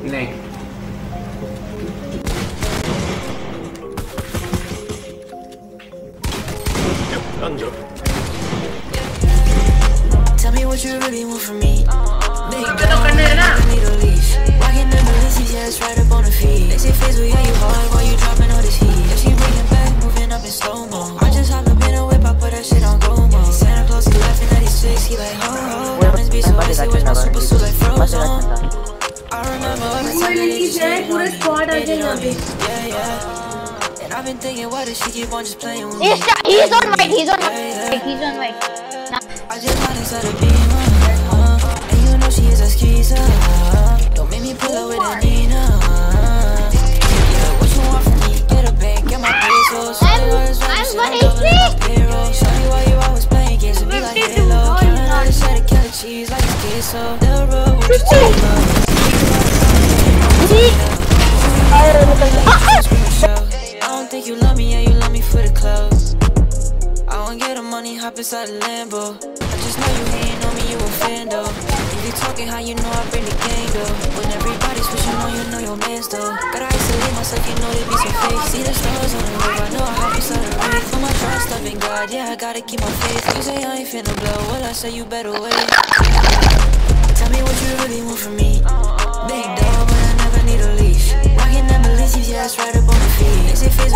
नहीं Tell me what you really want from me. Big dog, I need a leash. Walking in Balenci's, yeah, it's right up on the feet. They say face with you hard while you dropping all this heat. If she bringing back, moving up in slow-mo. I just hop up in a whip, I put that shit on Gomo. Santa Claus, he laughing at his face, he like, ho, ho. Diamonds be so icy, where's my super suit like Frozen? I remember every time that they just yeah, yeah. And I've been thinking, why does she keep on just playing with me? He's on right, he's on right. He's on right. I just want inside a beamer, and you know she is a skeezer. Don't make me pull up with a Nina. Yeah, what you want from me? Get a bank, get my pesos. I'm Show you why you always playing games with me like Halo. Killing all this shit to kill the cheese like a queso. The road with your team I don't think you love me, yeah, you love me for the clothes. I won't get the money, hop inside the Lambo. I just know you hating on me, you a fan though. If you talking how you know I bring the gang though. When everybody's switching on, you know your man's though. Gotta isolate myself, you know they be so fake. See the stars on the roof, I know I hop inside the roof. Put my trust up in God, yeah, I gotta keep my faith. You say I ain't finna blow, well I say you better wait. Tell me what you really want from me. Big dog, but I never need a leash. Walking in Balenci's, yeah, it's right up on the feet. They say face